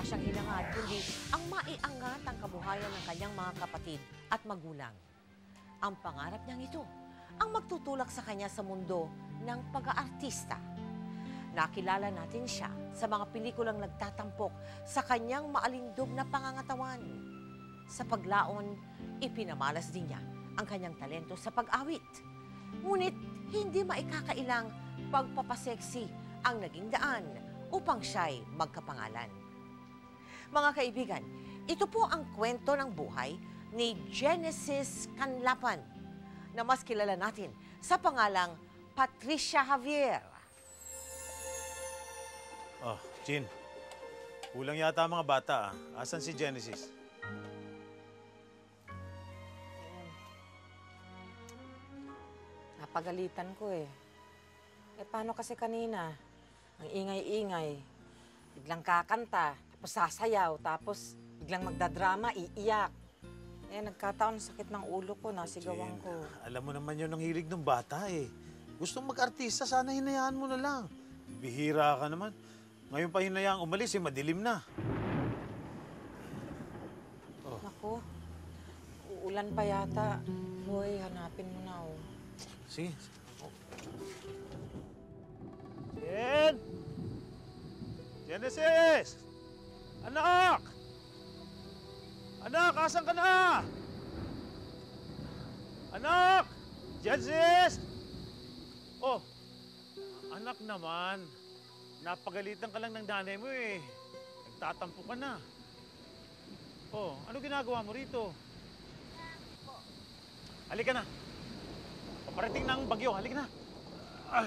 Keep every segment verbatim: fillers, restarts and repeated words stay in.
siyang hinangad, kundi ang maiangat ang kabuhayan ng kanyang mga kapatid at magulang. Ang pangarap niyang ito ang magtutulak sa kanya sa mundo ng pag-aartista. Nakilala natin siya sa mga pelikulang nagtatampok sa kanyang maalindog na pangangatawan. Sa paglaon, ipinamalas din niya ang kanyang talento sa pag-awit. Ngunit hindi maikakailang pagpapaseksi ang naging daan upang siya'y magkapangalan. Mga kaibigan, ito po ang kwento ng buhay ni Genesis Canlapan, na mas kilala natin sa pangalang Patricia Javier. Oh, Chin. Kulang yata ang mga bata, ah. Asan si Genesis? Napagalitan ko eh. Eh, paano kasi kanina? Ang ingay-ingay. Biglang kakanta, tapos sasayaw, tapos biglang magdadrama, iiyak. Eh, nagkataon sakit ng ulo ko, nasigawan Jen, ko. alam mo naman yun ang hilig ng bata eh. Gustong mag-artista, sana hinayaan mo na lang. Bihira ka naman. Ngayon pa hinayaan umalis eh, madilim na. Oh. Naku, uulan pa yata. Boy, hanapin mo na oh. Sige. Jen! Genesis! Anak! Anak, asan ka na? Anak! Genesis! Oh, anak naman. Napagalitan ka lang ng nanay mo eh. Nagtatampo ka na. Oh, ano ginagawa mo rito? Halika na. Paparating ng bagyo. Halika na. Ah.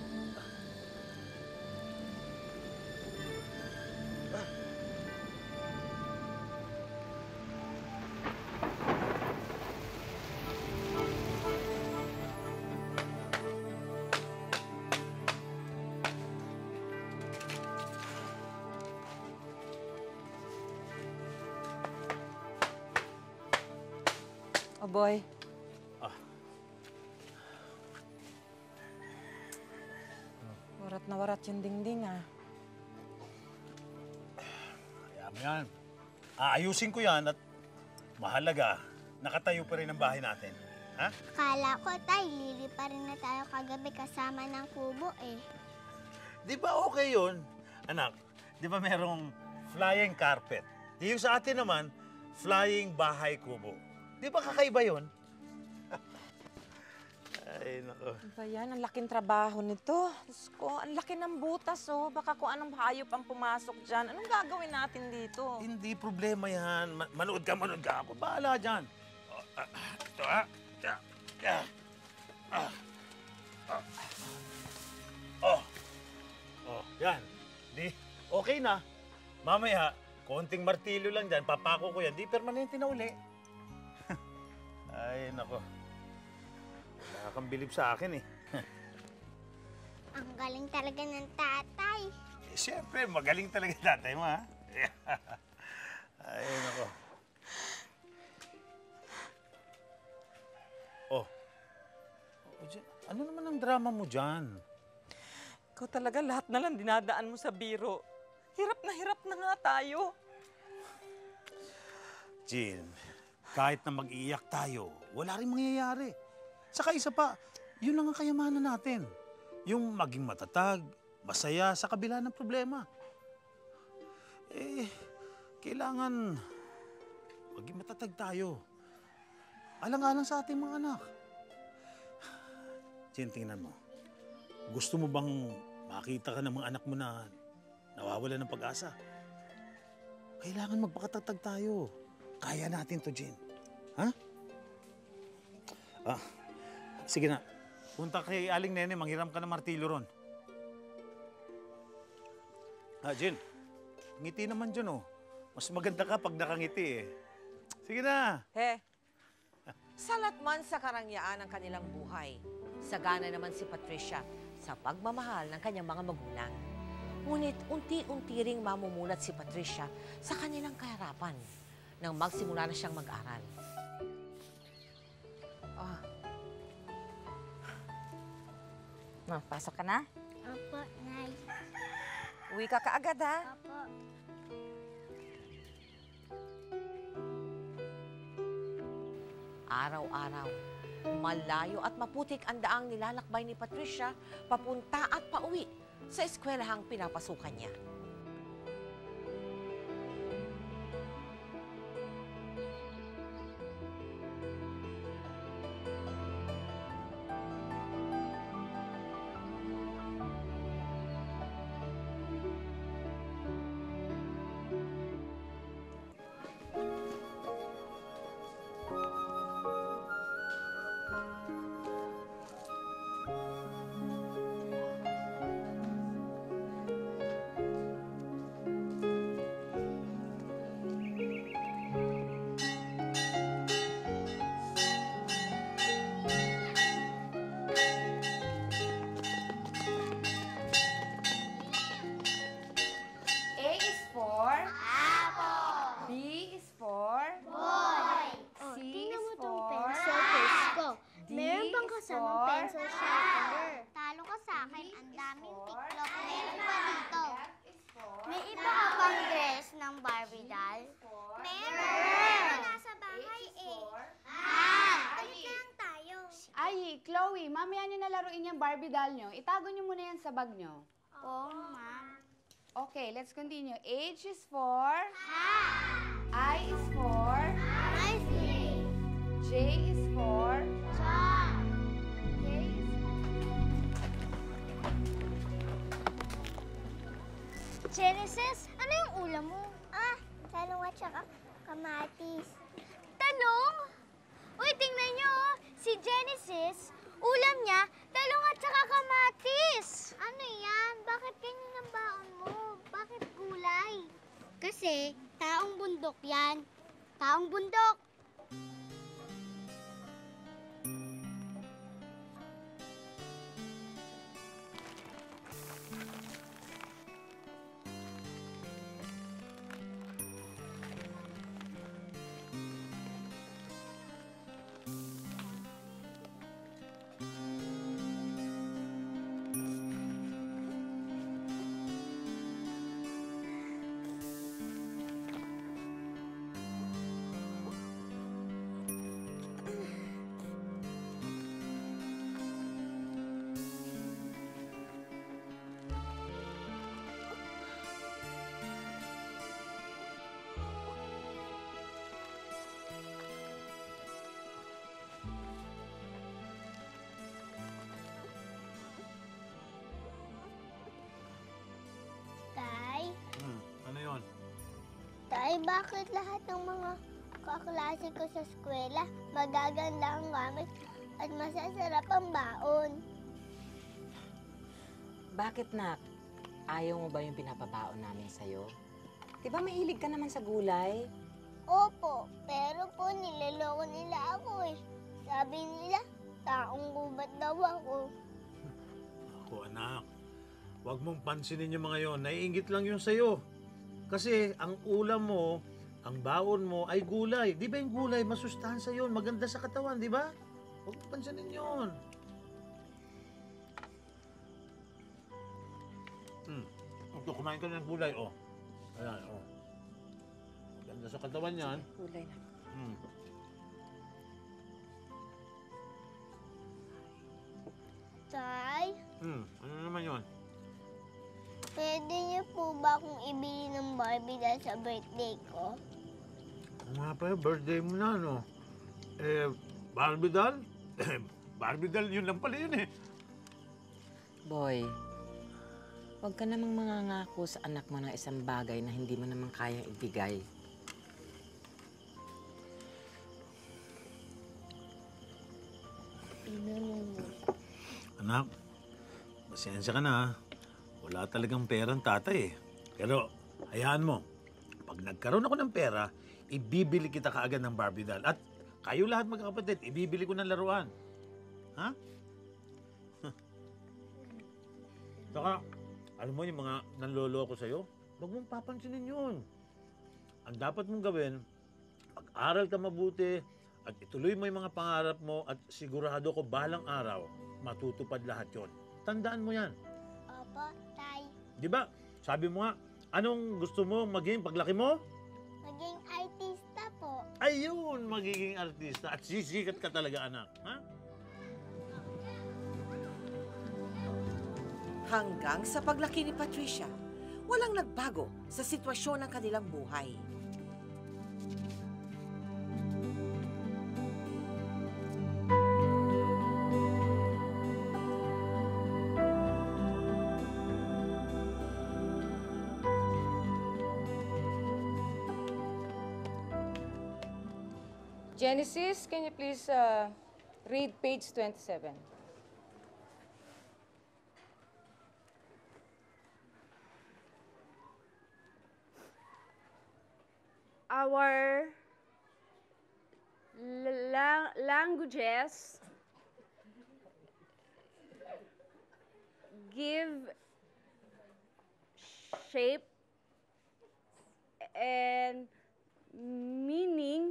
Oh, boy. Ah. Warat na warat yung dingding, ah. Kaya mo yan. Aayusin ko yan at mahalaga, nakatayo pa rin ang bahay natin. Ha? Kala ko, tay, lili pa rin na tayo kagabi kasama ng kubo eh. Di ba okay yun? Anak, di ba merong flying carpet? Di yung sa atin naman, flying bahay kubo. Di ba kakaiba yun? Ay, nako. Ano ba yan? Ang laking trabaho nito. Diyos ko, ang laki ng butas, oh. Baka kung anong hayop ang pumasok dyan. Anong gagawin natin dito? Hindi problema yan. Ma manood ka, manood ka. Ako bahala dyan. Oh, ah, ito ah. Yeah, yeah. Ah. Ah. Oh. Oh, yan. Di, okay na. Mamaya, konting martilyo lang dyan. Papako ko yan. Di permanente na uli. Ay, nako. Wala kang bilib sa akin eh. Ang galing talaga ng tatay. Eh, siyempre, magaling talaga tatay mo, ha? Ay, nako. Oh. Oh, dyan, ano naman ang drama mo dyan? Ikaw talaga lahat na lang dinadaan mo sa biro. Hirap na hirap na nga tayo. Jean, kahit na mag-iiyak tayo, wala rin mangyayari. Saka isa pa, yun lang ang kayamanan natin. Yung maging matatag, masaya sa kabila ng problema. Eh, kailangan maging matatag tayo. Alang-alang sa ating mga anak. Jean, tingnan mo. Gusto mo bang makita ka ng mga anak mo na nawawala ng pag-asa? Kailangan magpakatatag tayo. Kaya natin to, Jean. Ha? Ah, sige na. Punta kay Aling Nene, manghiram ka ng martilyo ron. Ah, Jean, ngiti naman dyan, oh. Mas maganda ka pag nakangiti, eh. Sige na. He, Salat man sa karangyaan ng kanilang buhay, sagana naman si Patricia sa pagmamahal ng kanyang mga magulang. Ngunit unti-unti ring mamumulat si Patricia sa kanilang kahirapan nang magsimula na siyang mag-aral. oh. Ma, pasok ka na? Opo, Nay. Uwi ka kaagad, ha? Opo. araw-araw. Malayo at maputik ang daang nilalakbay ni Patricia papunta at pauwi sa eskwelahang pinapasukan niya. A is for apple. B is for boy. Oh, C tingnan is mo tong for pencil case ko. D Meron pang is kasamang for pencil sharpener. Talo ka sa akin, E ang is daming for tiklop. Meron pa dito. F is for May iba ka bang dress ng Barbie doll? for Meron! Nasa bahay H is eh. for Ah! Balik lang tayo. Ay, Chloe, mamaya nyo na laruin yung Barbie doll nyo. Itago nyo muna yan sa bag nyo. Oo, ma'am. Okay, let's continue. H is for... Ha! I is for... Ice cream. J is for... Chan. K is Genesis, ano yung ulam mo? Ah, talong at saka kamatis. Talong? Uy, tingnan nyo, oh. Si Genesis, ulam niya, talong at saka kamatis. Ano yan? Bakit ganyan ang baon mo? Bakit gulay? Kasi, taong bundok yan. Taong bundok. Tay, Hmm, ano yon? Tay, bakit lahat ng mga kaklase ko sa eskwela magaganda ang gamit at masasarap ang baon? Bakit, nak? Ayaw mo ba yung pinapabaon namin sa'yo? Di ba mahilig ka naman sa gulay? Opo, pero po niloloko nila ako eh. Sabi nila, taong gubat daw ako. Ako, anak. Huwag mong pansinin yung mga yon. Naiingit lang yun sa'yo. Kasi ang ulam mo, ang baon mo ay gulay. Di ba yung gulay, masustansya yun, maganda sa katawan, di ba? Huwag mong pansinin yun. Hmm. Ito, kumain ka na ng gulay, oh. Ayan, oh. Maganda sa katawan yan. Gulay na. Hmm. Tay, Hmm. Ano naman yun? pwede niyo po ba akong ibili ng Barbie dahil sa birthday ko? Ano nga pa yun, birthday mo na, no? Eh, Barbie doll? Eh, Barbie doll, yun lang pala yun eh. Boy, huwag ka namang mangangako sa anak mo ng isang bagay na hindi mo naman kayang ibigay. Anak, pasensya ka na ha. Wala talagang perang tatay eh. Pero, hayaan mo. Pag nagkaroon ako ng pera, ibibili kita kaagad ng Barbie doll. At kayo lahat magkakapatid, ibibili ko ng laruan. Ha? Saka, alam mo yung mga nanloloko sa'yo, huwag mong papansinin yun. Ang dapat mong gawin, pag-aral ka mabuti, at ituloy mo yung mga pangarap mo, at sigurado ko balang araw, matutupad lahat yon. Tandaan mo yan. Opo, Tay. Di ba? Sabi mo nga, anong gusto mo maging paglaki mo? Maging artista po. ayun, magiging artista. At sisikat ka talaga, anak. Ha? Hanggang sa paglaki ni Patricia, walang nagbago sa sitwasyon ng kanilang buhay. Genesis, can you please uh, read page twenty-seven? Our la- languages give shape and meaning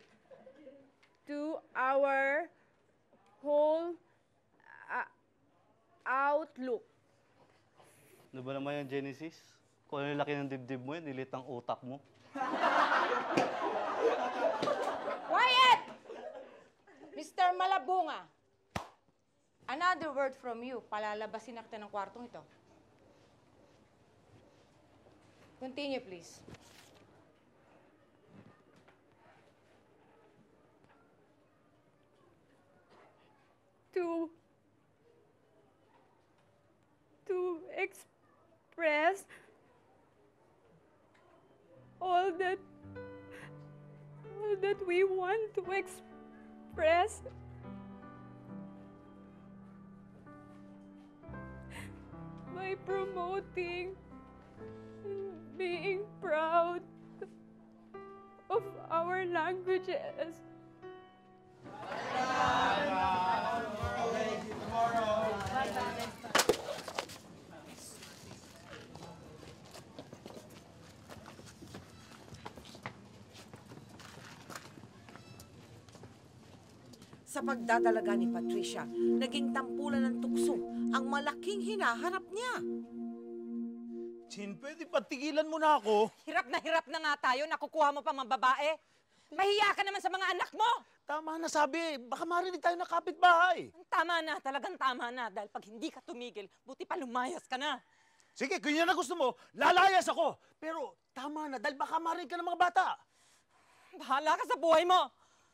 to our whole uh, outlook. Ano ba naman yan, Genesis? Kung ano yung laki ng dibdib mo yan, nilit ang utak mo. Quiet! Mister Malabunga, another word from you. Palalabasin na kita ng kwartong ito. Continue, please. To to express all that all that we want to express by promoting and being proud of our languages. Sa pagdadalaga ni Patricia, naging tampulan ng tukso ang malaking hinaharap niya. Chin, pwede patigilan mo na ako? Hirap na hirap na nga tayo, nakukuha mo pa mga babae. Mahiya ka naman sa mga anak mo! Tama na sabi, baka marinig tayo ng kapitbahay. Tama na, talagang tama na. Dahil pag hindi ka tumigil, buti pa lumayas ka na. Sige, kung yan na gusto mo, lalayas ako. Pero tama na, dahil baka marinig ka ng mga bata. Bahala ka sa buhay mo!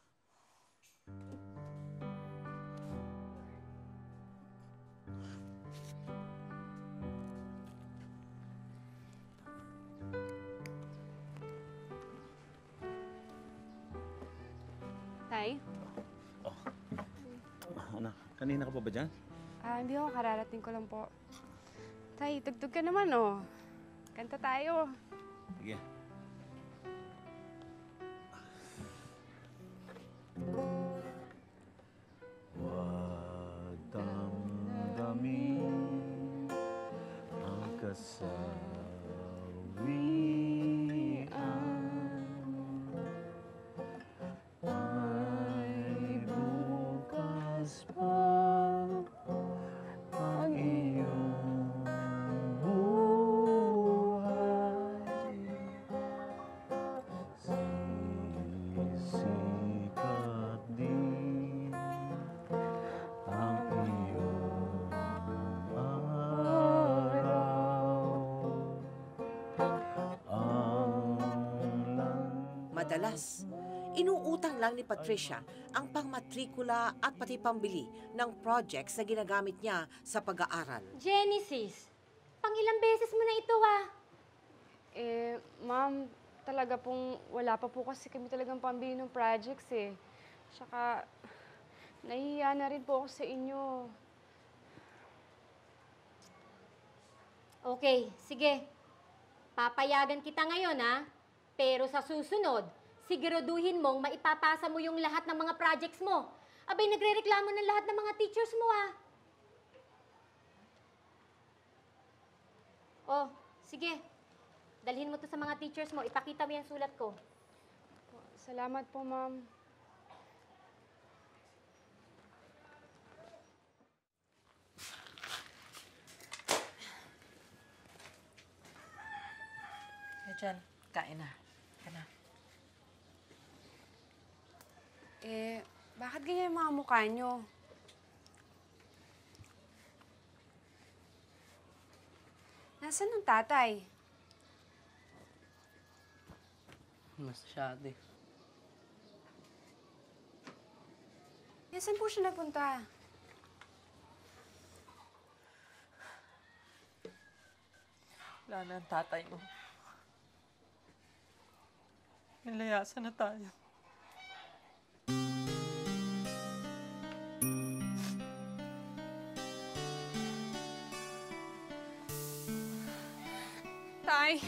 Tay? Anak, kanina ka pa ba dyan? Ah, hindi ako. Kararating ko lang po. Tay, tugtog ka naman, oh. Kanta tayo. Sige. Wag damdamin ang kasawian, ay bukas pa ang iyong buhay. Sisikat din ang iyong araw. Ang lang Madalas, inuutang lang ni Patricia ang pangmatrikula at pati pambili ng projects na ginagamit niya sa pag-aaral. Genesis, pang ilang beses mo na ito ah. Eh, ma'am, talaga pong wala pa po kasi kami talagang pambili ng projects eh. Tsaka, nahihiya na rin po ako sa inyo. Okay, sige. Papayagan kita ngayon ha. Pero sa susunod, siguraduhin mong maipapasa mo yung lahat ng mga projects mo. Abay, nagre-reklamo ng lahat ng mga teachers mo ah. Oh, sige. Dalhin mo to sa mga teachers mo. Ipakita mo yung sulat ko. Salamat po, ma'am. Eh, dyan, kain na. Ka na. Bakit ganyan yung mga mukha nyo? Nasaan ang tatay? Masyado. Nasaan po siya nagpunta? Wala na ang tatay mo. Nilayasan na tayo. Tay!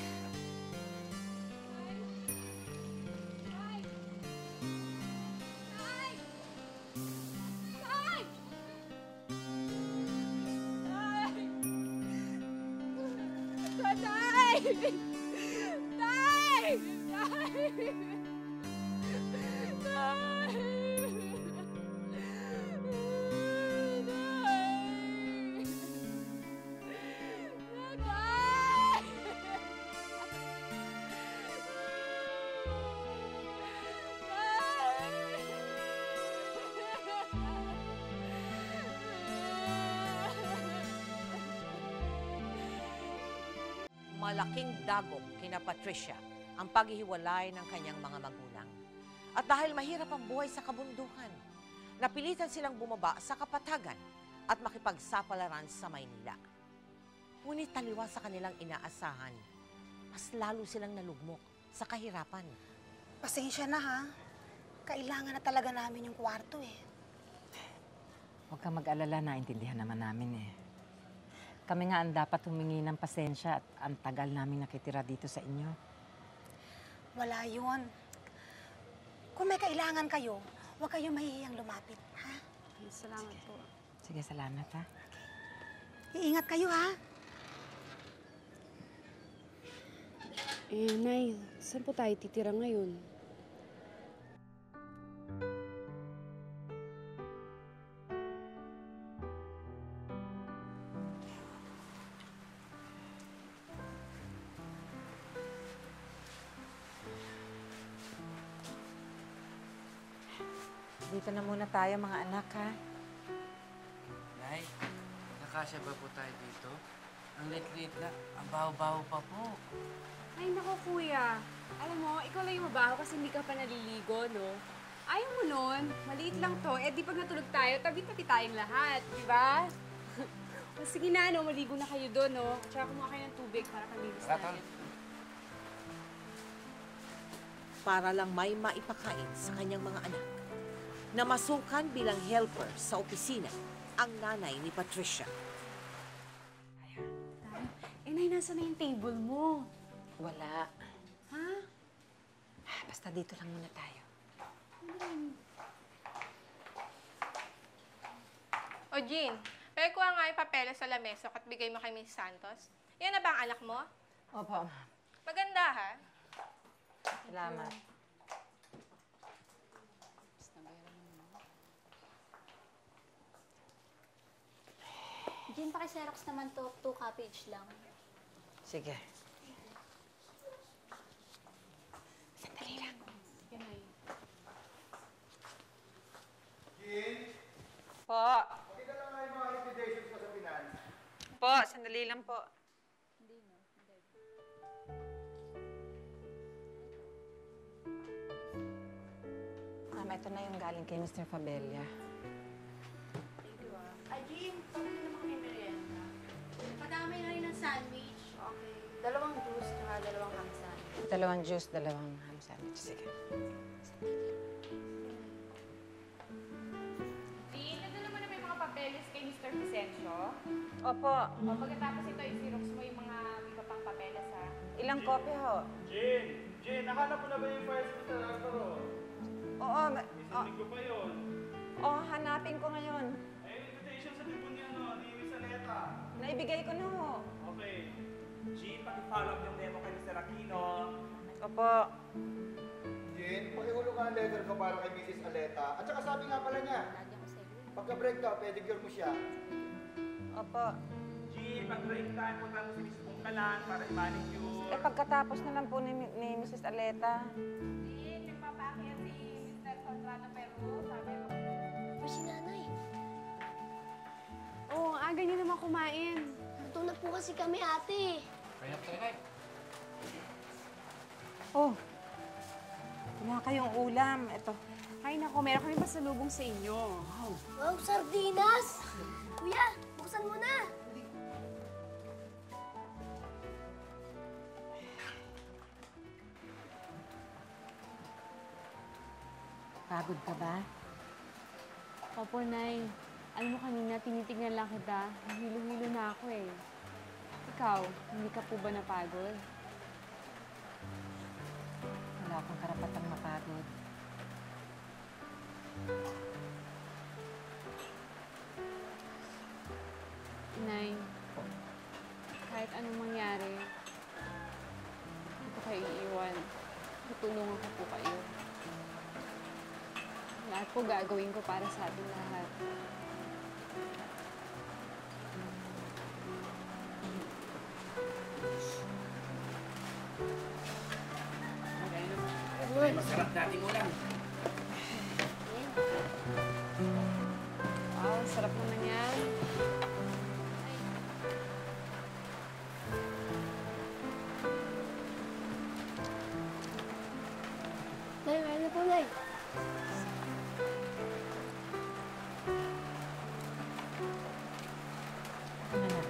Malaking dagok kina Patricia ang paghihiwalay ng kanyang mga magulang. At dahil mahirap ang buhay sa kabundukan, napilitan silang bumaba sa kapatagan at makipagsapalaran sa Maynila. Ngunit taliwa sa kanilang inaasahan, mas lalo silang nalugmok sa kahirapan. Pasensya na ha. Kailangan na talaga namin yung kwarto eh. Huwag kang mag-alala, naintindihan naman namin eh. Kami nga ang dapat humingi ng pasensya at ang tagal namin nakitira dito sa inyo. Wala yun. Kung may kailangan kayo, huwag kayong mahihiyang lumapit, ha? Salamat po. Sige, salamat ha. Iingat kayo, ha? Eh, Nay, saan po tayo titira ngayon? Dito na muna tayo mga anak ha. Nay, nakasya ba po tayo dito? Ang lit-lit na, ang baho-baho pa po. Ay, naku, kuya. Alam mo, ikaw lang yung mabaho kasi hindi ka pa naliligo, no? Ayaw mo nun. Maliit lang to. Eh, di pag natulog tayo, tabi-tabi tayong lahat. Di ba? O, sige na, no? Maligo na kayo doon, no? Tsaka kumuha kayo ng tubig para kalinis Tatol. natin. Para lang may maipakain sa kanyang mga anak. Namasukan bilang helper sa opisina ang nanay ni Patricia. Eh, Nay, nasa na yung table mo? Wala. Ha? Basta dito lang muna tayo. O, Jean, pero kuha nga yung papeles sa lamesa at bigay mo kay Miss Santos. Yan na ba ang anak mo? Opo. Maganda, ha? Salamat. Jin, paki-xerox naman to, two copy each lang. Sige. Sandali lang. Yan, Nay. Po. Pakita lang nga yung mga liquidations ko sa finance. Po, sandali lang po. Mama, ito na yung galing kay Mister Fabella. Ah, Jin, pagkali naman kami merienda. Padamay na rin ng sandwich. Okay. Dalawang juice, tsaka dalawang ham sandwich. Dalawang juice, dalawang ham sandwich. Sige. Jean, nadala mo na ba yung mga papeles kay Mister Vicencio? Opo. O, pagkatapos ito, i-xerox mo yung mga iba pang papeles, ha? Ilang kopya ho? Jane! Jane, nahanap mo na ba yung files mo sa Lázaro? Oo. ma- Isang linggo pa yun. Oo, hanapin ko ngayon. Ay, invitation sa libon niya, no? Ni Miss Aleta. Naibigay ko na ho. Okay. Jane, paki-follow up yung memo kay Mister Aquino. Opo. Jane, pakihulog ka ng letter ko para kay Missus Aleta. At saka sabi nga pala niya, pagka-break daw, pedicure mo siya. Opo. Jane, pag-break time, punta mo si Miss Bungkalan para i-manicure. Eh, pagkatapos na lang po ni, ni Missus Aleta. Jean, nagpapaakyat si Mister Contrano Peru. Sabi mo, pa si nanay. Oo, oh, aga niyo naman kumain. Gutom na po kasi kami, ate. Kaya po tayo, Nay. Oh, wala kayong ulam. Ito. Ay, nako, meron kami pasalubong sa inyo. Wow. Wow, sardinas! Kuya, buksan mo na. Pagod ka ba? Opo, Nay. Alam mo kanina, tinitignan lang kita. Hilo-hilo na ako eh. Ikaw, hindi ka po ba napagod? Wala akong karapatang mapagod. Nay, kahit anong mangyari, hindi ko kayo iiwan. Tutulungan ko po kayo. Lahat po gagawin ko para sa ating lahat. Masarap dating ulam. Wow, sarap naman yan. Nay, meron na po, Nay. Ano na?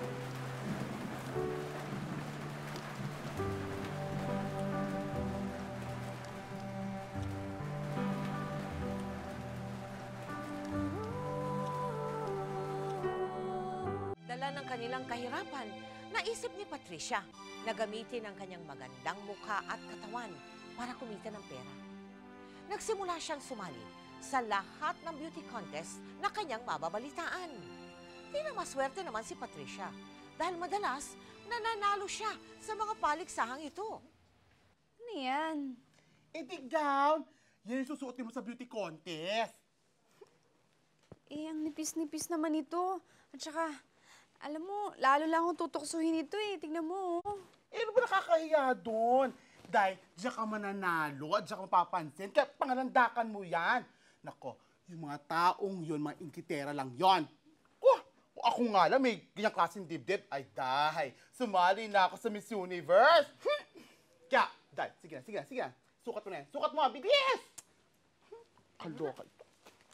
Dala ng kanilang kahirapan, naisip ni Patricia na gamitin ang kanyang magandang mukha at katawan para kumita ng pera. Nagsimula siyang sumali sa lahat ng beauty contest na kanyang mababalitaan. Di na maswerte naman si Patricia dahil madalas nananalo siya sa mga paliksahang ito. Ano yan? Eh, dig down! Yan yung susuotin mo sa beauty contest. Eh, ang nipis-nipis naman ito. At saka, alam mo, lalo lang akong tutuksuhin ito eh. Tignan mo, oh. Eh, ano ba nakakahiya doon? Dahil diyan ka mananalo at diyan ka mapapansin. Kaya pangalandakan mo yan. Nako, yung mga taong yun, mga inkitera lang yon. Oh, ako nga lang, may ganyang klaseng dibdib. Ay, dahay, sumali na ako sa Miss Universe. Hmm. Kaya, dahay, sige na, sige na, sige na. Sukat mo na yan. Sukat mo, bilis! Hmm. Kaloka ito.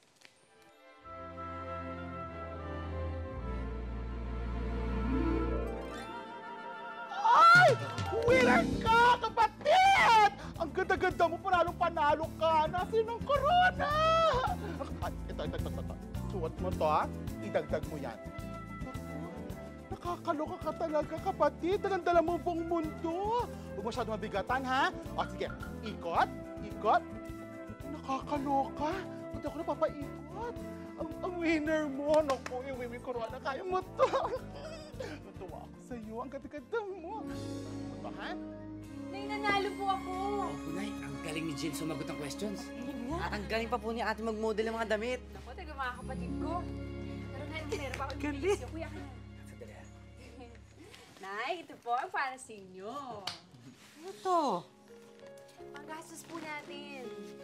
Ay! Winner ka, kapatid! Ang ganda-ganda mo, panalo-panalo ka na. Sinong corona? Ay, ito, ito, ito, ito. Suot mo to, ha? Idagdag mo yan. Naku, nakakaloka ka talaga, kapatid. Dala mo buong mundo. Huwag masyado mabigatan, ha? O, sige. Ikot, ikot. Nakakaloka. Hindi ako napapaikot. Ang, ang winner mo. Naku, yung Wiwi Corona, kaya mo to. Natuwa ako sa'yo. Ang ganda-ganda mo. Ito, ha? Nay, nanalo po ako. Opo, Nay. Ang galing ni Jen sumagot ng questions. At ang galing pa po ni ate mag-model ng mga damit. Ako, taga mga kapatid ko. Pero Nay, meron pa ako galing. Kuya ka na. Sandali, ha? Nay, ito po ang para sa inyo. Ano to? Panggastos po natin.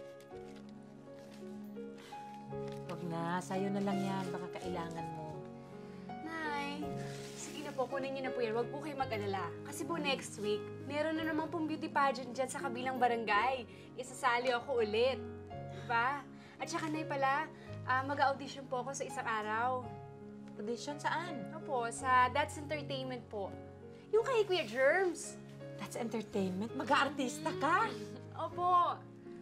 Huwag na, sa'yo na lang yan. Baka kailangan mo. Nay, sige na po, kunin niyo na po yan. Huwag po kayo mag-alala. Kasi po next week, meron na naman pong beauty pageant dyan sa kabilang barangay. Isasali ako ulit. Diba? At saka, Nay pala, uh, mag-audition po ako sa isang araw. Audition saan? Opo, sa That's Entertainment po. Yung kay Kuya Germs. That's entertainment? Mag-aartista ka? Opo.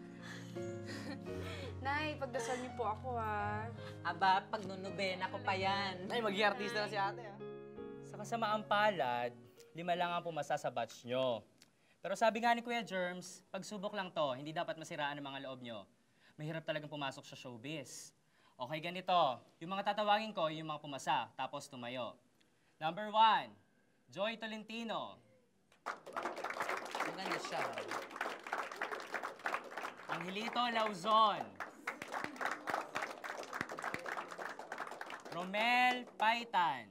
Nay, pagdasal niyo po ako, ha? Aba, pag nunubena ko pa yan. Ay, maging artista na si ate, ha? Sa kasamaang palad, lima lang ang pumasa sa batch nyo. Pero sabi nga ni Kuya Germs, pagsubok lang to, hindi dapat masiraan ang mga loob nyo. Mahirap talagang pumasok sa showbiz. Okay, ganito. Yung mga tatawagin ko, yung mga pumasa, tapos tumayo. Number one, Joy Tolentino. Maganda siya. Angelito Lauzon. Romel Paitan.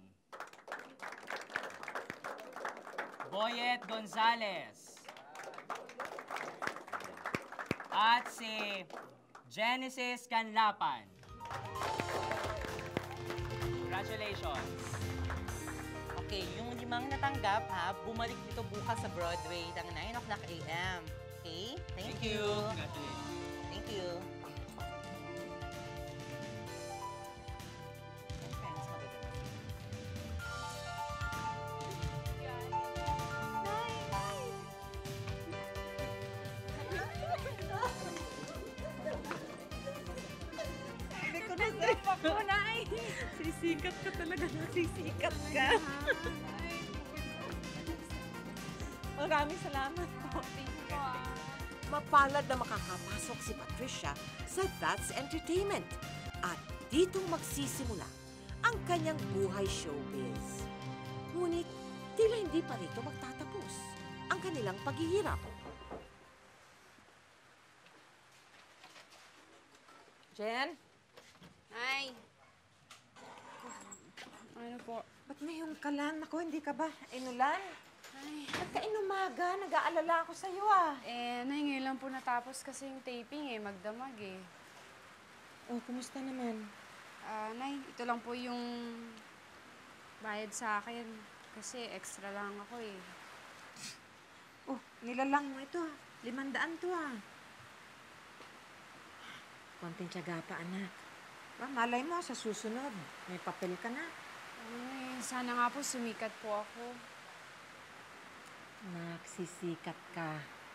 Boyet Gonzalez. At si Genesis Canlapan. Congratulations. Okay, yung limang natanggap ha, bumalik dito bukas sa Broadway ng nine o'clock a m Okay? Thank, Thank you. you. Congratulations. Thank you. Ako, Nay! Sisikat ka talaga na, sisikat ka. Maraming salamat po. Mapalad na makakapasok si Patricia sa That's Entertainment. At dito magsisimula ang kanyang buhay showbiz. Ngunit tila hindi pa rito magtatapos ang kanilang paghihirap. Jen? Nay! Ano po? Ba't ngayong kalan? Ako, hindi ka ba inulan? Ay. Ba't ka inumaga? Nag-aalala ako sa'yo ah. Eh, Nay, ngayon lang po natapos kasi yung taping eh, magdamag eh. Oh, kumusta naman? Ah, Nay, ito lang po yung bayad sa akin. Kasi extra lang ako eh. Oh, nilalang mo ito. Limandaan to ah. Konting tiyaga pa, anak. Ba, malay mo, sa susunod, may papel ka na. Ay, sana nga po sumikat po ako. Nagsisikat ka.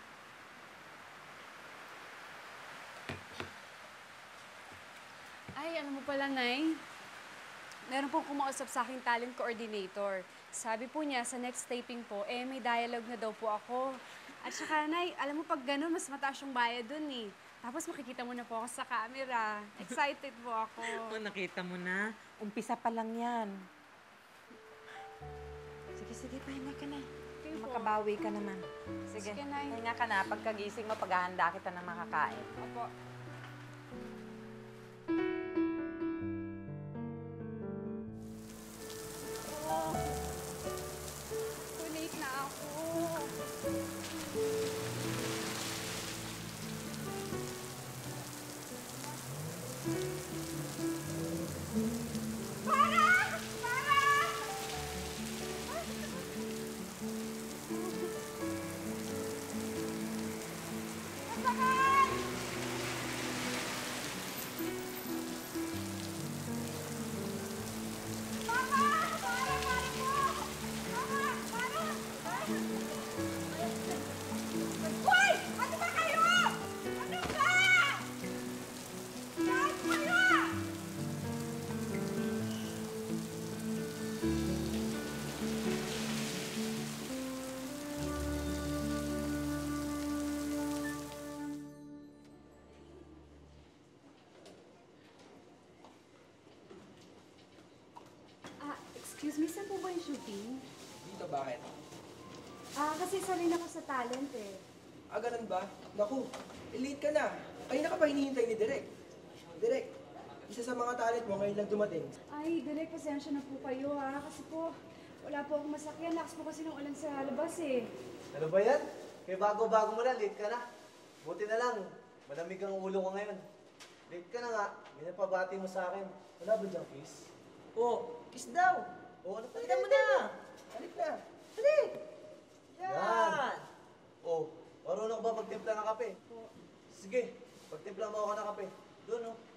Ay, ano mo pala, Nay? Meron pong kumausap sa aking talent coordinator. Sabi po niya, sa next taping po, eh, may dialogue na daw po ako. At saka, Nay, alam mo, pag ganun, mas mataas yung bayad dun eh. Tapos makikita mo na po ako sa camera. Excited po ako. Oh, nakita mo na. Umpisa pa lang yan. Sige, sige, pahinga ka na. Sige po. Makabawi ka naman. Sige, Sige, Nay. pahinga ka na. Pagkagising mo, paghahanda kita ng makakain. Opo. Oh, too late na ako. Ah, excuse me, saan po ba yung shooting? Dito, bakit? Ah, kasi sanay ako sa talent eh. Ah, ganun ba? Naku, elite ka na. Kanina ka pa hinihintay ni Direk. Direk, isa sa mga talent mo ngayon lang dumating. Ay, Direk, pasensya na po kayo ha. Kasi po, wala po akong masakyan. Lakas po kasi ng ulan sa labas eh. Ano ba yan? Kaya bago-bago mo na, late ka na. Buti na lang, malamig ang ulo ko ngayon. Late ka na nga, may napabati mo sa akin. Wala ba diyang kiss? Oh, kiss daw. Oo, ano pa Halika mo na. Halik na. Halik. Yan! Oh, marunong ba magtimpla ng kape? Sige, pagtimpla mo ako ng kape. Doon, oh.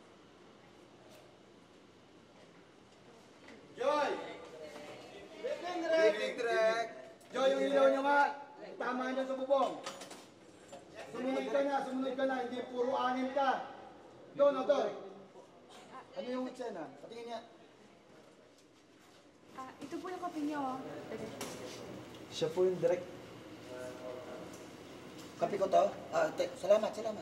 Joy! Bigling Direk! Bigling Direk! Joy, yung ilaw nyo nga. Tama nyo sa bubong. Sumunod ka na, sumunod ka na. Hindi puro angin ka. Doon, o doon. Ano yung eksena? Patingin niya. Ah, ito po yung kape niyo. Siya po yung direct. Kape ko to? Ah, te, salamat, salamat.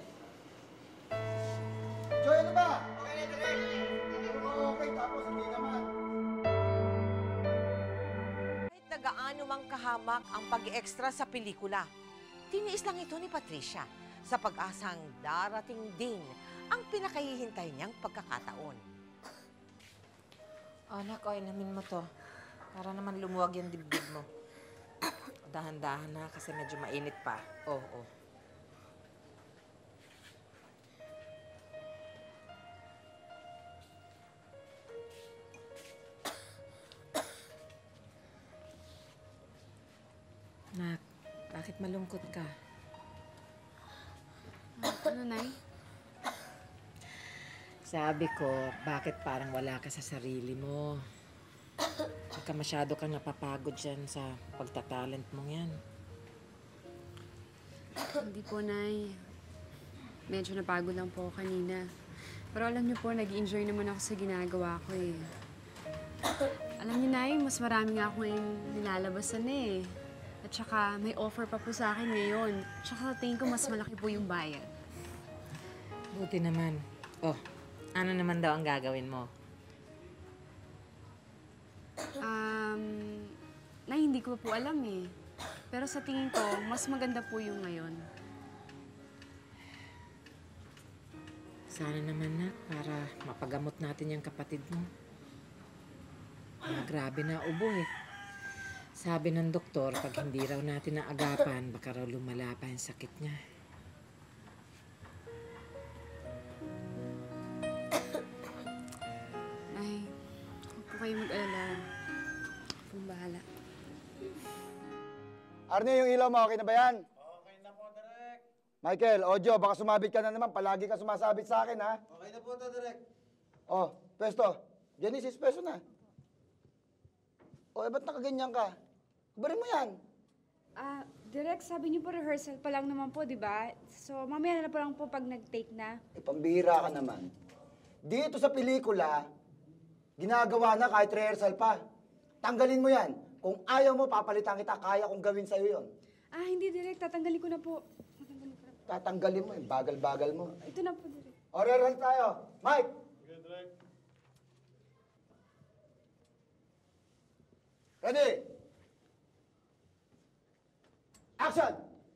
Joy, ano ba? Okay na, Direk. Puro okay, tapos hindi naman. Kahit na gaano mang kahamak ang pag-extra sa pelikula, tiniis lang ito ni Patricia sa pag-asang darating din ang pinakahihintay niyang pagkakataon. Oh, anak, o, inamin mo to. Para naman lumuwag yung dibdib mo. Dahan-dahan na kasi medyo mainit pa. Oh, oh. Nak, bakit malungkot ka? Ano, Nay? Sabi ko, bakit parang wala ka sa sarili mo? Baka masyado kang napapagod dyan sa pagtatalent mong yan. Hindi po, Nay. Medyo napagod lang po ako kanina. Pero alam niyo po, nag-enjoy naman ako sa ginagawa ko eh. Alam niyo, Nay, mas marami nga ako yung nilalabasan eh. At saka may offer pa po sa akin ngayon. Tsaka tingin ko mas malaki po yung bayad. Buti naman. Oh, ano naman daw ang gagawin mo? Um, Nay, hindi ko po alam eh. Pero sa tingin ko, mas maganda po yung ngayon. Sana naman na, para mapagamot natin yung kapatid mo. Ah, grabe na ubo eh. Sabi ng doktor, pag hindi raw natin naagapan, baka raw lumala pa yung sakit niya. Ay, huwag po kayo mag-alala. Kung bahala. Arnie, yung ilaw mo, okay na ba yan? Okay na po, Direk. Michael, Ojo, baka sumabit ka na naman. Palagi ka sumasabit sa akin, ha? Okay na po to, Direk. Oh, Pesto. Genesis, Pesto na. O, eh, ba't nakaganyan ka? Kubarin mo yan. Ah, Direk, sabi niyo po rehearsal pa lang naman po, di ba? So, mamaya na po lang po pag nag-take na. Eh, pambihira ka naman. Dito sa pelikula, ginagawa na kahit rehearsal pa. Tanggalin mo yan. Kung ayaw mo, papalitan kita. Kaya kong gawin sa'yo yon. Ah, hindi, Direk. Tatanggalin ko na po. Tatanggalin ko na po. Tatanggalin mo, eh. Bagal-bagal mo. Ito na po, Direk. O, rehearsal tayo. Mike! Ready? Action!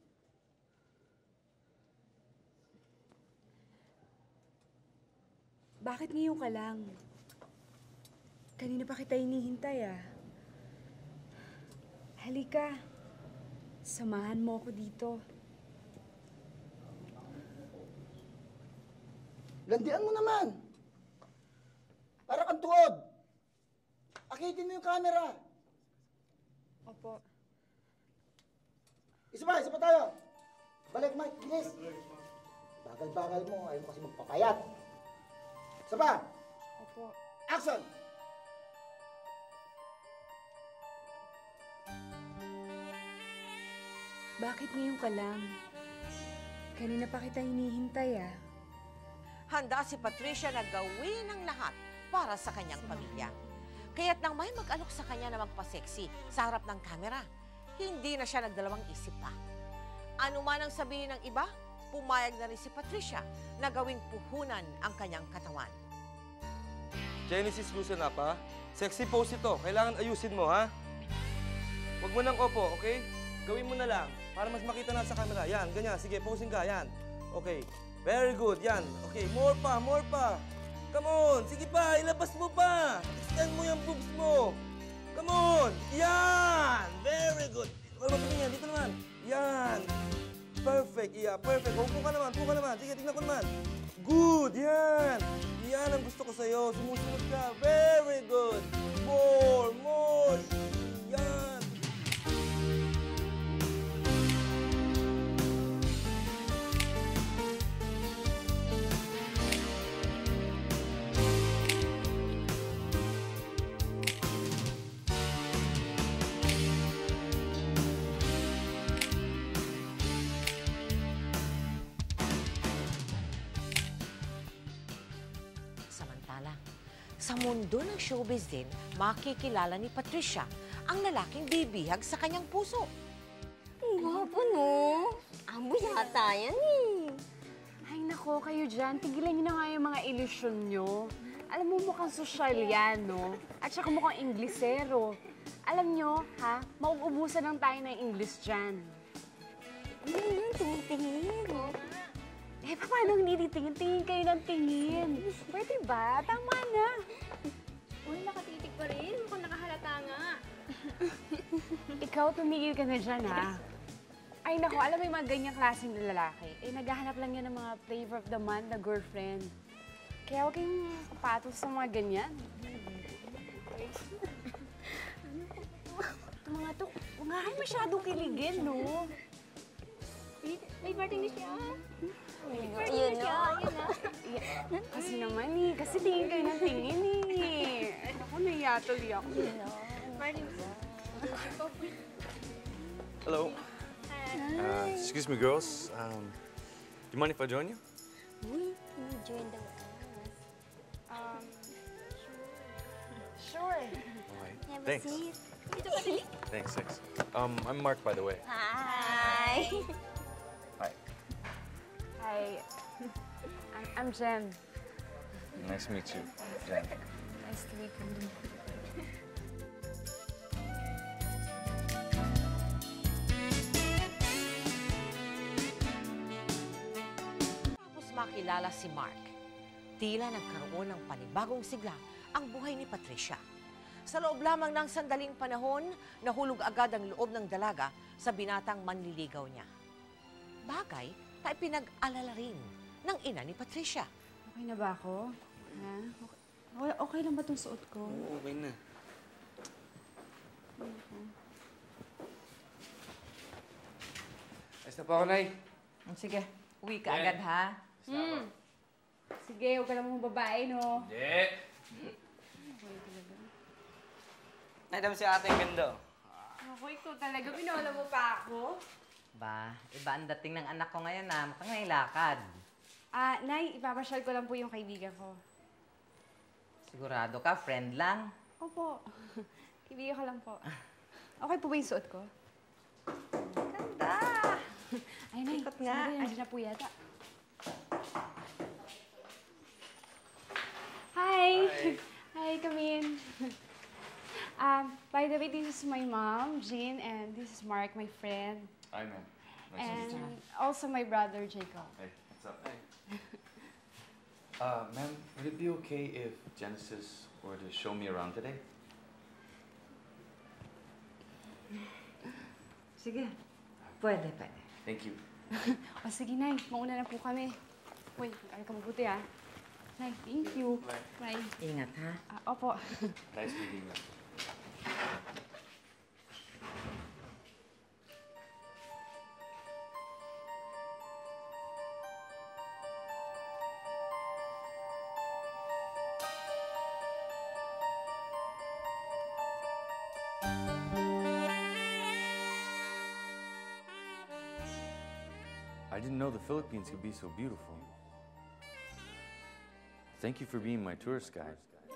Bakit ngayon ka lang? Kanina pa kita hinihintay, ah. Halika. Samahan mo ako dito. Landian mo naman. Para kang tuod. Akitin mo yung camera. Opo. Isa pa, isa pa tayo. Balik, Mike. Bilis. Bagal-bagal mo. Ayaw mo kasi magpapayat. Isa pa. Opo. Action! Bakit ngayon ka lang? Kanina pa kita hinihintay, ah. Handa si Patricia na gawin ang lahat para sa kanyang pamilya. Kaya't nang may mag-alok sa kanya na magpa-sexy sa harap ng kamera, hindi na siya nagdalawang isip pa. Ano man ang sabihin ng iba, pumayag na rin si Patricia na gawing puhunan ang kanyang katawan. Genesis, loosen up, ha? Sexy pose ito. Kailangan ayusin mo, ha? Huwag mo nang opo, okay? Gawin mo na lang para mas makita natin sa camera. Yan, ganyan. Sige, posing ka. Yan. Okay. Very good. Yan. Okay, more pa, more pa. Come on. Sige pa, ilabas mo pa. Extend mo yung boobs mo. Come on. Yan. Very good. Dito naman, yan. Dito naman. Yan. Perfect. Yeah, perfect. Huwag ka naman. Huwag ka naman. Sige, tingnan ko naman. Good. Yan. Yan ang gusto ko sa'yo. Sumusunod ka. Very good. More, more. Yan. Samantala, sa mundo ng showbiz din, makikilala ni Patricia ang lalaking bibihag sa kanyang puso. Ang gwapo, no? Amo yata yan eh. Ay, nako, kayo dyan. Tigilan niyo na nga yung mga ilusyon niyo. Alam mo, mukhang sosyal yan, no? At saka mukhang Inglesero. Alam niyo, ha? Mauubusan lang tayo ng English dyan. Hmm, tingin-tingin. Eh, paano hindi titingin? Tingin kayo ng tingin. Pwede ba? Tama na. Uy, nakatitig pa rin. Mukhang nakahalata nga. Ikaw, tumigil ka na dyan, ha? Ay, nako, alam mo yung mga ganyang klaseng lalaki. Eh, naghahanap lang yan ng mga flavor of the month na girlfriend. Kaya huwag kayong kapatos sa mga ganyan. Ito mga to, huwag nga Ay, masyadong kiligin, no? May party na siya. May party Ayan na siya. na. Ayan na. Kasi naman eh, kasi tingin kayo ng tingin eh. Ay, naku, nahiya tuloy ako. Party na siya. Hello. Uh, excuse me, girls. Um, do you mind if I join you? Uy, can you join the Um, sure. All right. Have a Thanks. seat. Dito ka, dali. Thanks, thanks. Um, I'm Mark, by the way. Hi. Hi. Hi. I'm, I'm Jen. Nice to meet you, Jen. Nice to meet you. Tapos makilala si Mark. Tila nagkaroon ng panibagong sigla ang buhay ni Patricia. Sa loob lamang ng sandaling panahon, nahulog agad ang loob ng dalaga sa binatang manliligaw niya. Bagay na ipinag-alala rin ng ina ni Patricia. Okay na ba ako? Ha? Okay, okay lang ba itong suot ko? Oo, okay na. Ayos na po ako, Nay. Sige, uwi ka Jen. agad, ha? Hmm. Sige, huwag ka namang babae, no? Hindi. Nadam si ate yung ganda. Ako, ikaw talaga. Binola mo pa ako? Ba, iba ang dating ng anak ko ngayon, ha? Mukhang nailakad. Ah, Nay, ipapasyal ko lang po yung kaibigan ko. Sigurado ka, friend lang. Opo. Kaibigan ko lang po. Okay po ba yung suot ko? Ganda! Ay, Nay. Ikot nga. Siguro nandiyan na po yata. Hi! Hi, come in. Um, by the way, this is my mom, Jean, and this is Mark, my friend. Hi, man. Nice and to meet you. also my brother, Jacob. Hey, what's up? Hey. Uh, ma'am, would it be okay if Genesis were to show me around today? Sige. Pwede, pwede. Thank you. O sige, Nay. Mauna na po kami. Uy, ay ka mabuti, ah. Nay, thank you. Bye. Ingat, ha? Ah, opo. Nice meeting you. I didn't know the Philippines could be so beautiful. Thank you for being my tourist guide.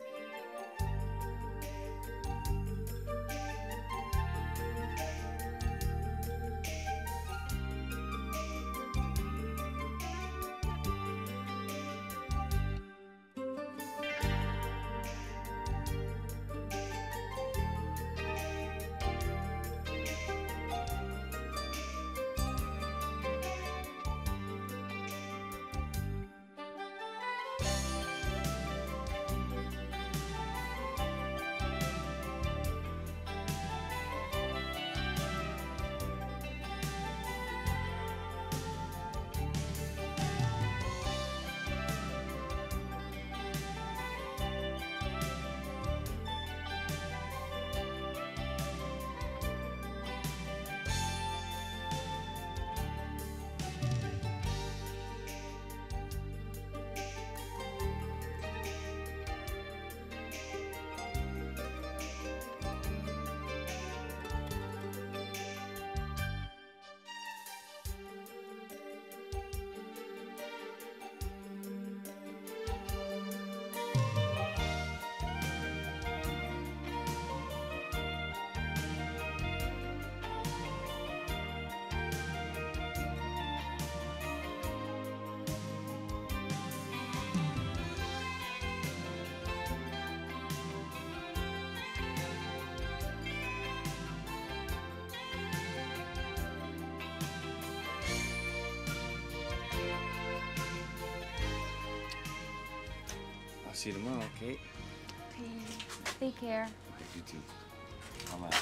I'll see you tomorrow, okay? Okay. Take care. You too. Bye-bye.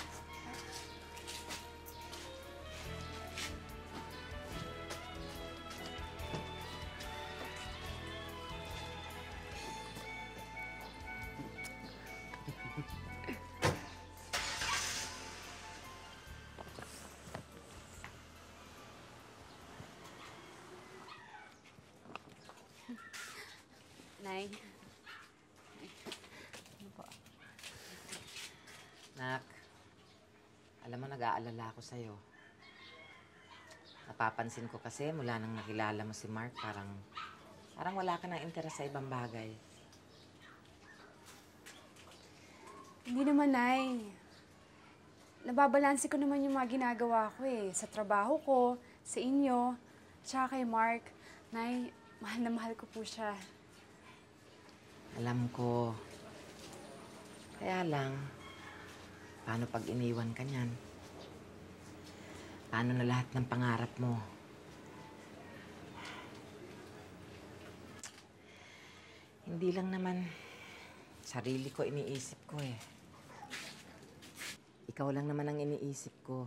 Alam mo, nag-aalala ako sa'yo. Napapansin ko kasi mula nang nakilala mo si Mark, parang, parang wala ka ng interes sa ibang bagay. Hindi naman, Nay. Nababalanse ko naman yung mga ginagawa ko eh. Sa trabaho ko, sa inyo, tsaka kay Mark. Nay, mahal na mahal ko po siya. Alam ko. Kaya lang, paano pag iniwan ka niyan? Paano na lahat ng pangarap mo? Hindi lang naman sarili ko iniisip ko eh. Ikaw lang naman ang iniisip ko.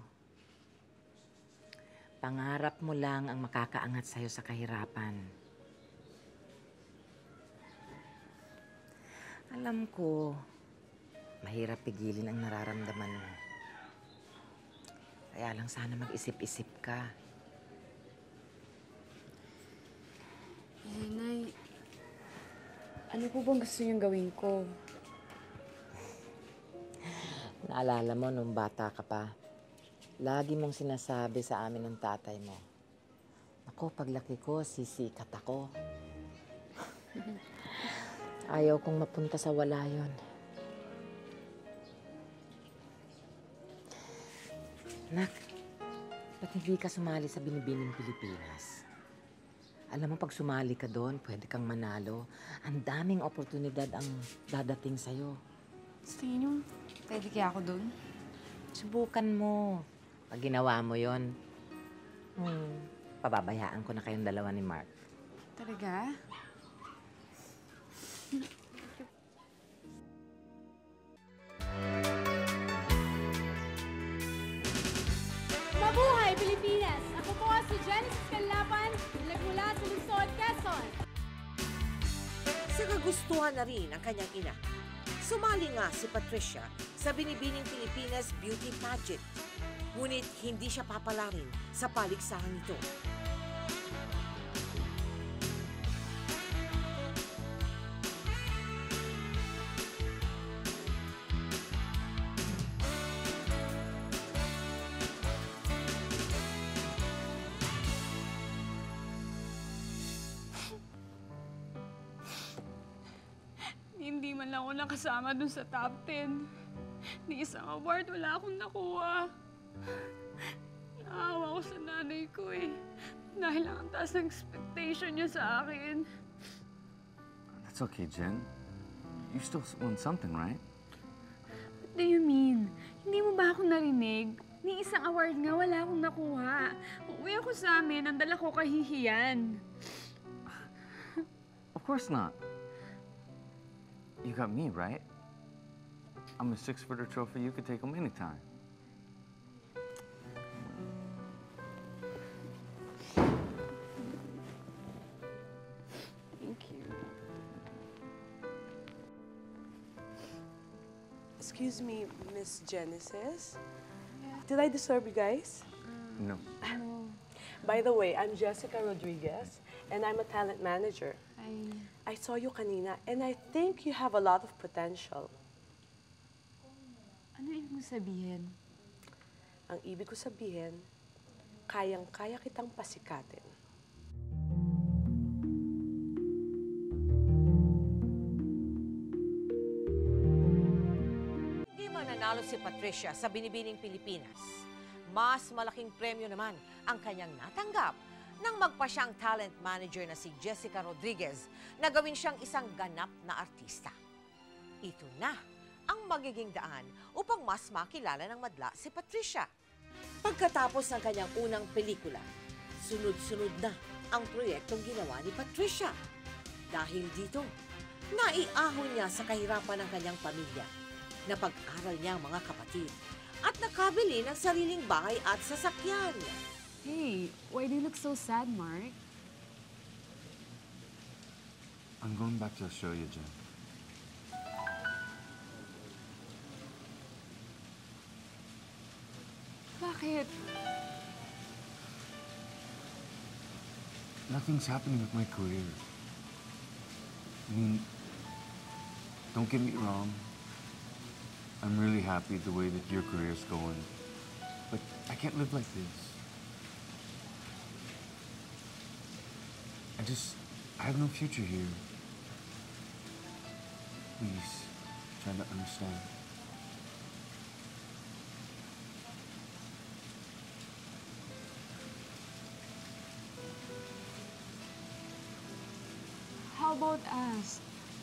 Pangarap mo lang ang makakaangat sa'yo sa kahirapan. Alam ko, mahirap pigilin ang nararamdaman mo. Kaya lang sana mag-isip-isip ka. Eh, Nay, ano po bang gusto niyong gawin ko? Naalala mo nung bata ka pa, lagi mong sinasabi sa amin ng tatay mo, ako, paglaki ko, sisikat ako. Ayaw kong mapunta sa wala yun. Nak, ba't hindi ka sumali sa Binibining Pilipinas? Alam mo, pag sumali ka doon, pwede kang manalo. Ang daming oportunidad ang dadating sa'yo. Gusto niyo, pwede kaya ako doon? Subukan mo. Pag ginawa mo yon, hmm, pababayaan ko na kayong dalawa ni Mark. Talaga? Mabuhay, Pilipinas! Ako po si Genesis Canlapan, nagmula sa Luzon, Quezon. Sa kagustuhan na rin ang kanyang ina. Sumali nga si Patricia sa Binibining Pilipinas Beauty Pageant. Ngunit hindi siya papalarin sa paliksahang ito. Hindi man lang ako nakasama dun sa top ten. Ni isang award, wala akong nakuha. Naawa ko sa nanay ko eh. Dahil ang taas ng expectation niya sa akin. That's okay, Jen. You still won something, right? What do you mean? Hindi mo ba ako narinig? Ni isang award nga, wala akong nakuha. Uuwi ako sa amin, ang dala ko kahihiyan. Of course not. You got me, right? I'm a six-footer trophy. You could take them anytime. Thank you. Excuse me, Miss Genesis? Did I disturb you guys? No. By the way, I'm Jessica Rodriguez, and I'm a talent manager. I... I saw you kanina, and I think you have a lot of potential. Ano ibig mo sabihin? Ang ibig ko sabihin, kayang-kaya kitang pasikatin. Hindi mananalo si Patricia sa Binibining Pilipinas. Mas malaking premyo naman ang kanyang natanggap nang magpa siyang talent manager na si Jessica Rodriguez na gawin siyang isang ganap na artista. Ito na ang magiging daan upang mas makilala ng madla si Patricia. Pagkatapos ng kanyang unang pelikula, sunod-sunod na ang proyektong ginawa ni Patricia. Dahil dito, naiahon niya sa kahirapan ng kanyang pamilya, napag-aral niya ang mga kapatid, at nakabili ng sariling bahay at sasakyan. Hey, why do you look so sad, Mark? I'm going back to Australia, Jen. Bakit? Nothing's happening with my career. I mean, don't get me wrong. I'm really happy the way that your career's going. But I can't live like this. I just, I have no future here. Please, try to understand. How about us?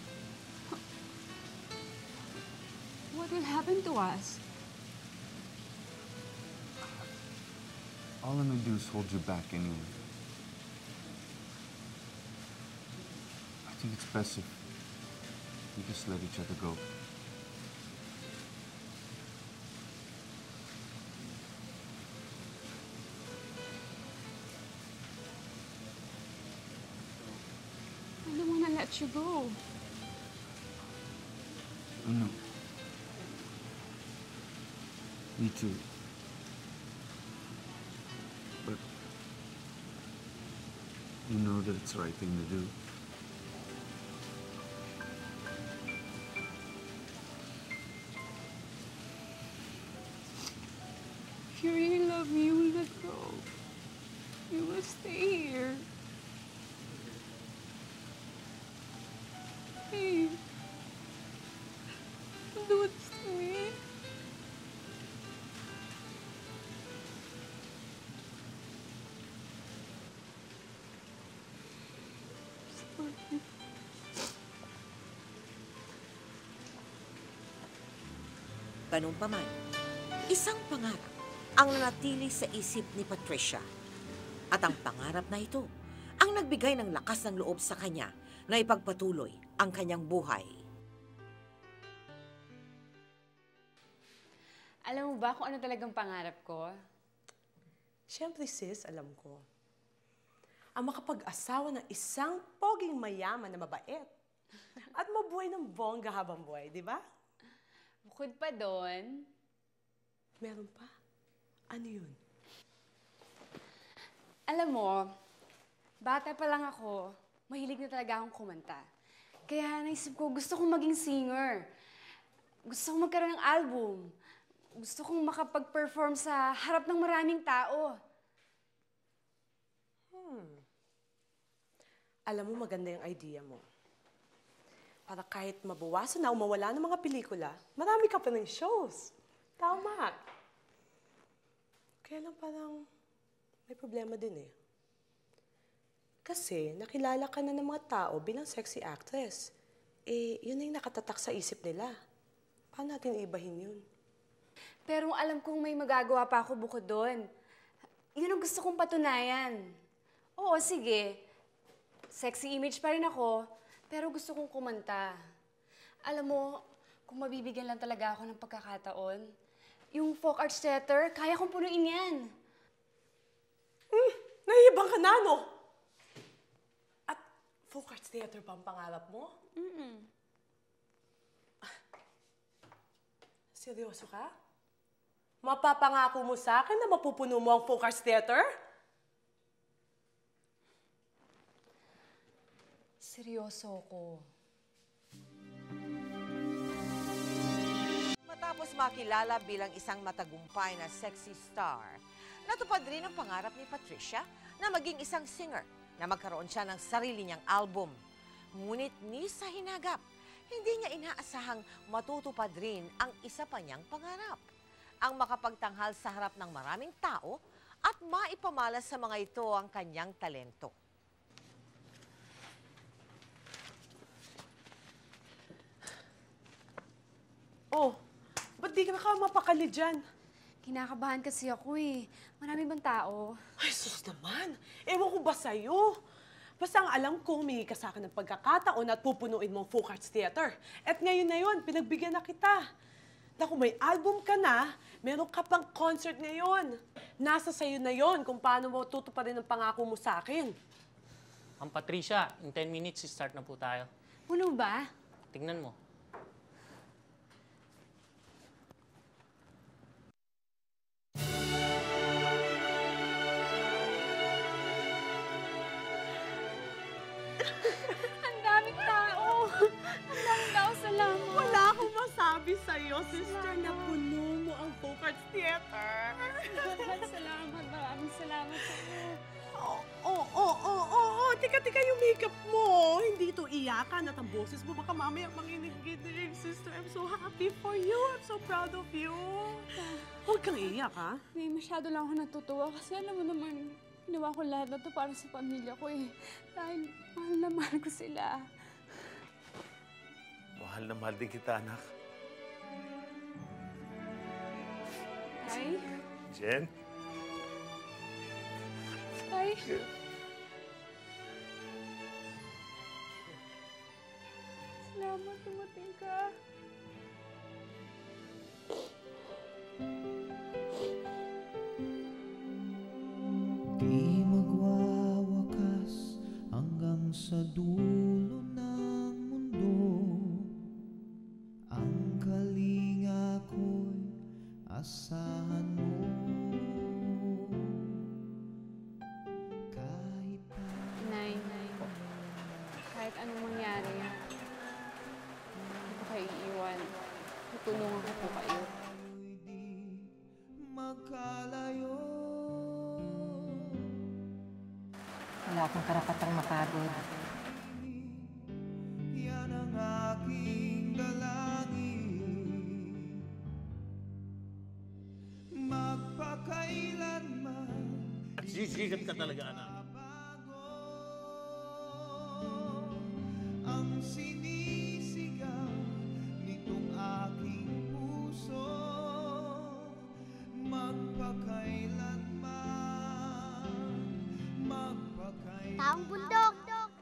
What will happen to us? All I'm gonna do is hold you back anyway. I think it's best if we just let each other go. I don't want to let you go. No. Me too. But you know that it's the right thing to do. If you really love me, you will let go. You will stay here. Hey, don't do this to me. Sorry. Ganun pa man, isang pangarap ang nanatili sa isip ni Patricia. At ang pangarap na ito ang nagbigay ng lakas ng loob sa kanya na ipagpatuloy ang kanyang buhay. Alam mo ba kung ano talagang pangarap ko? Siyempre sis, alam ko. Ang makapag-asawa ng isang poging mayaman na mabait. At mabuhay ng bongga habang buhay, di ba? Bukod pa doon, meron pa? Ano yun? Alam mo, bata pa lang ako, mahilig na talaga akong kumanta. Kaya naisip ko, gusto kong maging singer. Gusto kong magkaroon ng album. Gusto kong makapag-perform sa harap ng maraming tao. Hmm. Alam mo, maganda yung idea mo. Para kahit mabawasan na o mawala ng mga pelikula, marami ka pa ng shows. Tama. Kaya lang parang may problema din eh. Kasi nakilala ka na ng mga tao bilang sexy actress. Eh, yun na yung nakatatak sa isip nila. Paano natin ibahin yun? Pero alam kong may magagawa pa ako bukod doon. Yun ang gusto kong patunayan. Oo, sige. Sexy image pa rin ako, pero gusto kong kumanta. Alam mo, kung mabibigyan lang talaga ako ng pagkakataon, yung folk arts theater, kaya kong punuin yan. Hmm, nahihibang ka na, no? At folk arts theater pa ang pangarap mo? Mm-mm. Seryoso ka? Mapapangako mo sa akin na mapupuno mo ang folk arts theater? Seryoso ko. Matapos makilala bilang isang matagumpay na sexy star, natupad rin ang pangarap ni Patricia na maging isang singer na magkaroon siya ng sarili niyang album. Ngunit ni sa hinagap, hindi niya inaasahang matutupad rin ang isa pa niyang pangarap. Ang makapagtanghal sa harap ng maraming tao at maipamalas sa mga ito ang kanyang talento. Oh, ba't di ka nakamapakali dyan? Kinakabahan kasi ako eh. Marami bang tao? Ay, sus naman. Ewan ko ba sa'yo? Basta ang alam ko, humingi ka sa akin ng pagkakataon at pupunuin mo ang folk arts theater. At ngayon na yun, pinagbigyan na kita. Naku, may album ka na, meron ka pang concert ngayon. Nasa sa'yo na yon kung paano mo tutuparin ang pangako mo sa akin. Ang Patricia, in ten minutes, start na po tayo. Puno ba? Tingnan mo. Ang daming tao! Ang daming tao, salamat! Wala akong masabi sa'yo, sister, na puno mo ang folk arts Theater. Salamat, maraming salamat sa iyo. Oo, oo, oo, oo, oo. Tika, tika yung makeup mo. Hindi ito iyakan at ang boses mo baka mamaya manginig-ginig, sister. I'm so happy for you. I'm so proud of you. Huwag kang iyak, ha? May masyado lang ako natutuwa kasi alam mo naman, ginawa ko lahat na to para sa pamilya ko eh. Dahil mahal na mahal ko sila. Mahal na mahal din kita, anak. Tay? Jen? Tay? Salamat, dumating ka. Di magwawakas hanggang sa dulo ng mundo. Ang kalinga ko'y asahan mo. Kahit Nay, Nay, kahit anong mangyari, hindi ko kayo iiwan. Tutulungan ko po kayo. magkalayo. Wala kang karapatang mapagod. Yan ang aking dalangin. Magpakailanman. At sisikat ka talaga, anak. Ang sinisigaw nitong aking puso. Magpakailanman. Magpakailanman. Taong bundok!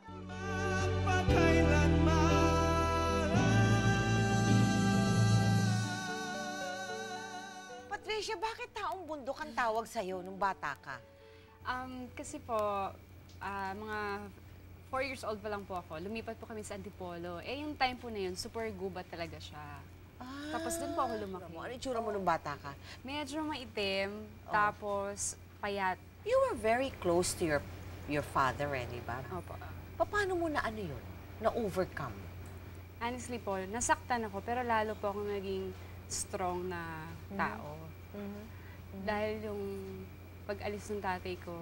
Patricia, bakit taong bundok ang tawag sa'yo nung bata ka? Um, kasi po, ah, mga four years old pa lang po ako. Lumipat po kami sa Antipolo. Eh, yung time po na yun, super gubat talaga siya. Tapos doon po ako lumaki. Ano yung tsura mo nung bata ka? Medyo maitim, tapos payat. You were very close to your your father, eh, di ba? Opo. Paano mo na ano yun? Na-overcome? Honestly po, nasaktan ako, pero lalo po ako naging strong na tao. Mhm. Dahil yung pag-alis ng tatay ko,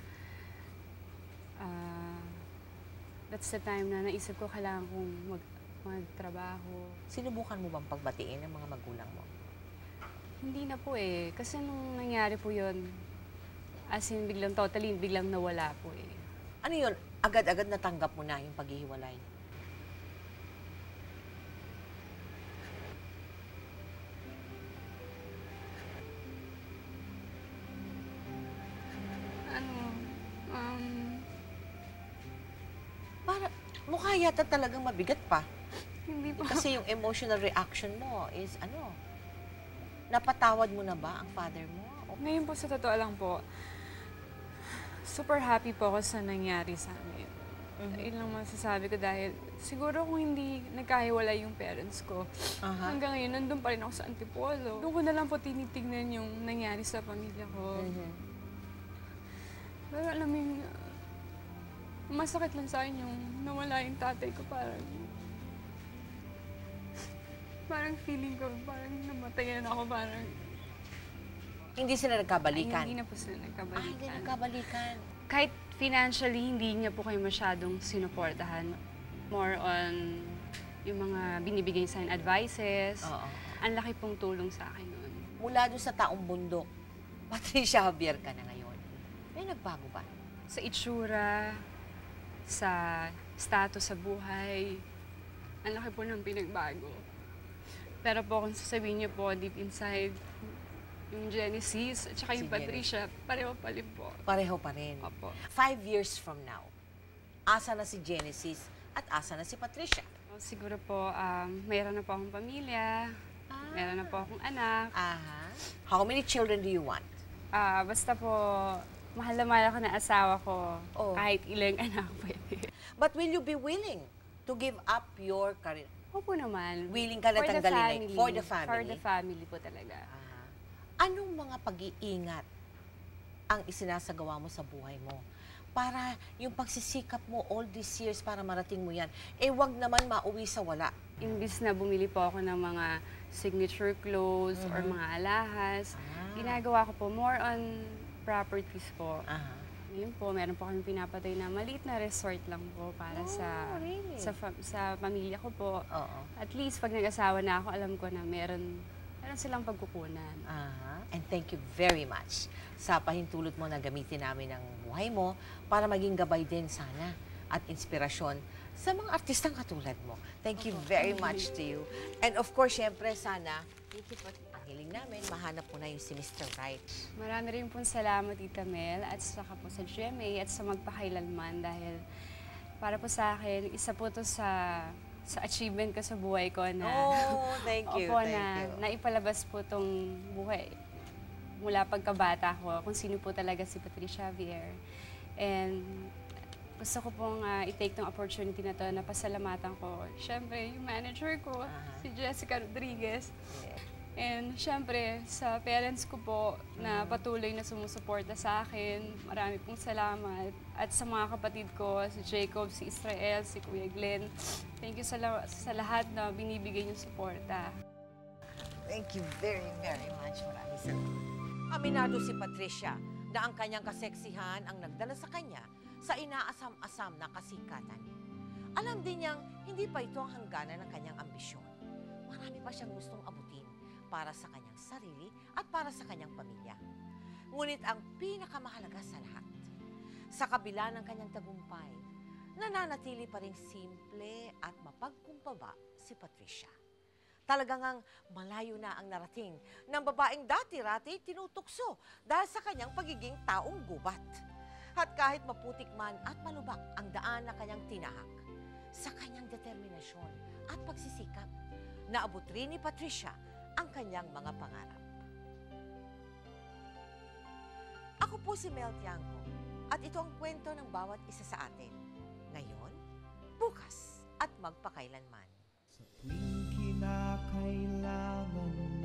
ah, that's the time na naisip ko kailangan kong mag magtrabaho. Sinubukan mo bang pagbatiin ng mga magulang mo? Hindi na po eh. Kasi nung nangyari po yun, as in biglang totally, biglang nawala po eh. Ano yun? Agad-agad natanggap mo na yung paghihiwalay? Ano, um... Para, mukha yata talagang mabigat pa. Hindi po. Kasi yung emotional reaction mo is ano? Napatawad mo na ba ang father mo? Ngayon po, sa totoo lang po, super happy po ako sa nangyari sa amin. Mm-hmm. Yun lang masasabi ko dahil siguro kung hindi nagkahiwalay yung parents ko, Aha. hanggang ngayon nandun pa rin ako sa Antipolo. Doon ko na lang po tinitignan yung nangyari sa pamilya ko. Mm-hmm. Pero alam mo yung, uh, masakit lang sa akin yung nawala yung tatay ko. Parang, parang feeling ko, parang namatay na ako, parang... Hindi sila nagkabalikan? Ay, hindi na po sila nagkabalikan. Ah, hindi nagkabalikan. Kahit financially, hindi niya po kayo masyadong sinuportahan. More on yung mga binibigay sa akin advices. Oo. Ang laki pong tulong sa akin noon. Mula doon sa taong bundok, Patricia Javier ka na ngayon. May nagbago ba? Sa itsura, sa status sa buhay, ang laki po ng pinagbago. Pero po kung sasabihin niyo po deep inside, yung Genesis at saka yung Si Patricia, pareho pa rin po. Pareho pa rin. Opo. Five years from now, asa na si Genesis at asa na si Patricia? O, siguro po, um, mayroon na po akong pamilya, mayroon na po akong anak. Aha. How many children do you want? Ah, basta po, mahal na mahal ako na asawa ko. Oh. Kahit ilang anak pwede. But will you be willing to give up your career? Opo naman. Willing ka na For the tanggalin na family. for the family? For the family po talaga. Anong mga pag-iingat ang isinasagawa mo sa buhay mo? Para yung pagsisikap mo all these years para marating mo yan, eh wag naman mauwi sa wala. Imbis na bumili po ako ng mga signature clothes or Mhm. mga alahas, ginagawa ko po, more on properties po. Aha. Ngayon po, meron po kami pinapatay na maliit na resort lang po para Oh, sa really? sa fa- sa pamilya ko po. Oo. At least pag nag-asawa na ako, alam ko na meron meron silang pagkukunan. Aha. And thank you very much sa pahintulot mo na gamitin namin ang buhay mo para maging gabay din sana at inspirasyon sa mga artistang katulad mo. Thank you very much to you. And of course, syempre, sana, ang hiling namin, mahanap mo na yung si Mister Right. Marami rin pong salamat, Tita Mel, at saka po sa G M A at sa magpakailanman dahil para po sa akin, isa po to sa sa achievement ko sa buhay ko na Oh, thank you, Opo, thank na you. naipalabas po tong buhay mula pagkabata ko kung sino po talaga si Patricia Javier. And gusto ko pong uh, i-take tong opportunity na to na pasalamatan ko. Siyempre, yung manager ko, si Jessica Rodriguez. And siyempre, sa parents ko po na patuloy na sumusuporta sa akin, marami pong salamat. At sa mga kapatid ko, si Jacob, si Israel, si Kuya Glenn, thank you sa, la- sa lahat na binibigay niyong suporta. Thank you very, very much. Maraming salamat. Aminado si Patricia na ang kanyang kaseksihan ang nagdala sa kanya sa inaasam-asam na kasikatan. Alam din niyang hindi pa ito ang hangganan ng kanyang ambisyon. Marami pa siyang gustong abutin para sa kanyang sarili at para sa kanyang pamilya. Ngunit ang pinakamahalaga sa lahat, sa kabila ng kanyang tagumpay, nananatili pa rin simple at mapagkumbaba si Patricia. Talagang ang malayo na ang narating ng babaeng dati-rati tinutukso dahil sa kanyang pagiging taong gubat. At kahit maputik man at malubak ang daan na kanyang tinahak, sa kanyang determinasyon at pagsisikap, naabot rin ni Patricia ang kanyang mga pangarap. Ako po si Mel Tiangco at ito ang kwento ng bawat isa sa atin. Ngayon, bukas at magpakailanman. Kinakailangan